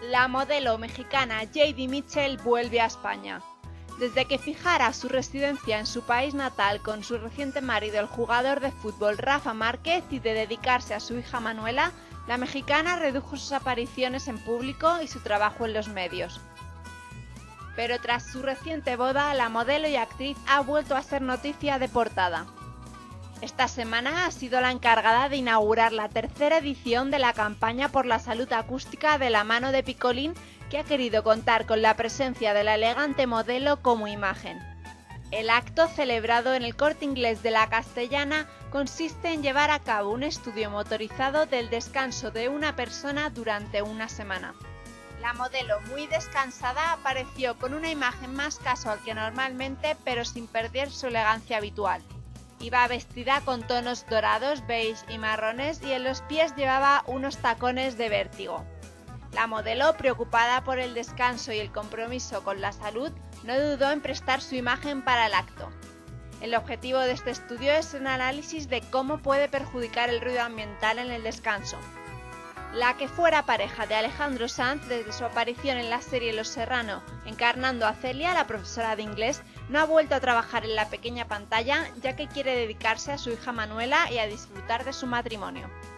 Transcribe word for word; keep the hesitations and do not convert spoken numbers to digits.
La modelo mexicana Jady Mitchell vuelve a España. Desde que fijara su residencia en su país natal con su reciente marido, el jugador de fútbol Rafa Márquez, y de dedicarse a su hija Manuela, la mexicana redujo sus apariciones en público y su trabajo en los medios. Pero tras su reciente boda, la modelo y actriz ha vuelto a ser noticia de portada. Esta semana ha sido la encargada de inaugurar la tercera edición de la campaña por la salud acústica de la mano de Picolín, que ha querido contar con la presencia de la elegante modelo como imagen. El acto, celebrado en el Corte Inglés de la Castellana, consiste en llevar a cabo un estudio motorizado del descanso de una persona durante una semana. La modelo, muy descansada, apareció con una imagen más casual que normalmente, pero sin perder su elegancia habitual. Iba vestida con tonos dorados, beige y marrones, y en los pies llevaba unos tacones de vértigo. La modelo, preocupada por el descanso y el compromiso con la salud, no dudó en prestar su imagen para el acto. El objetivo de este estudio es un análisis de cómo puede perjudicar el ruido ambiental en el descanso. La que fuera pareja de Alejandro Sanz desde su aparición en la serie Los Serrano, encarnando a Celia, la profesora de inglés, no ha vuelto a trabajar en la pequeña pantalla, ya que quiere dedicarse a su hija Manuela y a disfrutar de su matrimonio.